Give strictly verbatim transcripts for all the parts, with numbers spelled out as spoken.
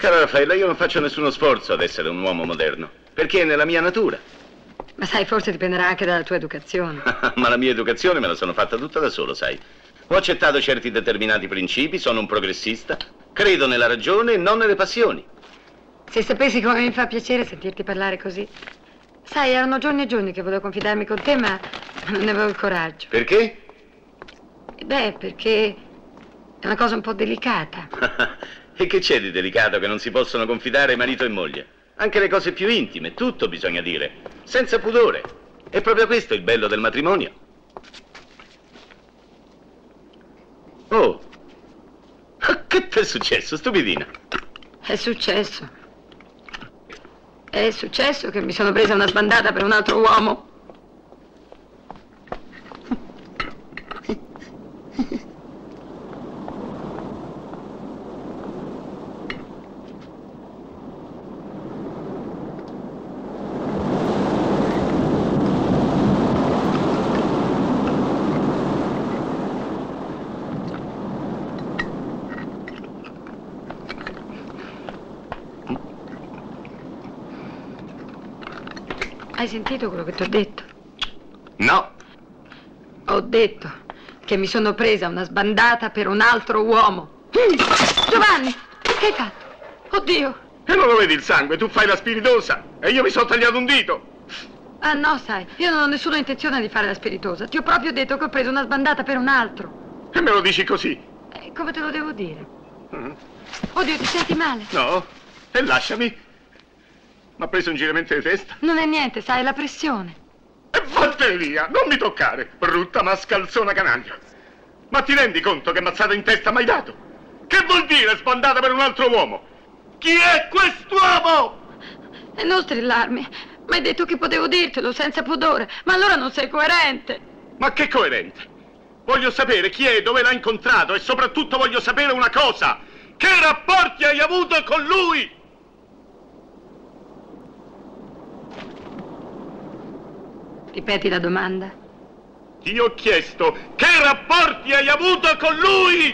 Cara Raffaella, io non faccio nessuno sforzo ad essere un uomo moderno, perché è nella mia natura. Ma sai, forse dipenderà anche dalla tua educazione. Ma la mia educazione me la sono fatta tutta da solo, sai. Ho accettato certi determinati principi, sono un progressista, credo nella ragione e non nelle passioni. Se sapessi come mi fa piacere sentirti parlare così. Sai, erano giorni e giorni che volevo confidarmi con te, ma non ne avevo il coraggio. Perché? Beh, perché è una cosa un po' delicata. E che c'è di delicato che non si possono confidare marito e moglie? Anche le cose più intime, tutto bisogna dire, senza pudore. È proprio questo il bello del matrimonio. Oh, che ti è successo, stupidina? È successo. È successo che mi sono presa una sbandata per un altro uomo. Hai sentito quello che ti ho detto? No. Ho detto che mi sono presa una sbandata per un altro uomo. Giovanni, che hai fatto? Oddio. E non lo vedi il sangue? Tu fai la spiritosa e io mi sono tagliato un dito. Ah no, sai, io non ho nessuna intenzione di fare la spiritosa. Ti ho proprio detto che ho preso una sbandata per un altro. E me lo dici così? Eh, come te lo devo dire? Mm. Oddio, ti senti male? No, e lasciami. Mi ha preso un giramento di testa. Non è niente, sai, è la pressione. E vattene via, non mi toccare, brutta mascalzona canaglia. Ma ti rendi conto che mazzata in testa mi hai dato? Che vuol dire sbandata per un altro uomo? Chi è quest'uomo? E non strillarmi. Mi hai detto che potevo dirtelo senza pudore, ma allora non sei coerente. Ma che coerente? Voglio sapere chi è, dove l'ha incontrato e soprattutto voglio sapere una cosa. Che rapporti hai avuto con lui? Ripeti la domanda. Ti ho chiesto che rapporti hai avuto con lui?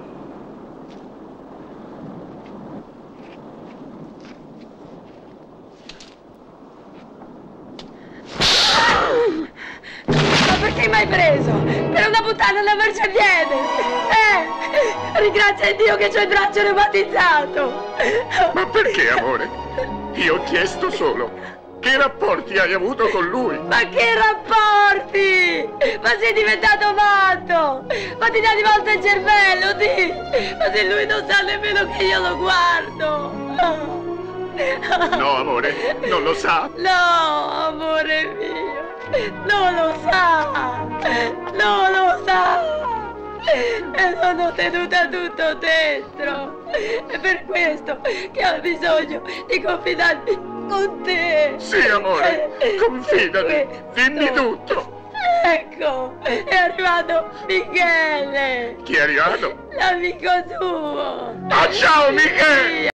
Ma perché mi hai preso? Per una puttana da marciapiede! Eh! Ringrazia Dio che c'ho il braccio reumatizzato! Ma perché, amore? Io ho chiesto solo che rapporti hai avuto con lui? Ma che rapporti? Ma sei diventato matto! Ma ti dà di volta il cervello, di! Ma se lui non sa nemmeno che io lo guardo! No, amore, non lo sa. No, amore mio! Non lo sa! Non lo sa! E sono tenuta tutto dentro! È per questo che ho bisogno di confidarmi con te! Sì, amore, confidati, dimmi tutto! Ecco, è arrivato Michele! Chi è arrivato? L'amico tuo! Ah, ciao, Michele!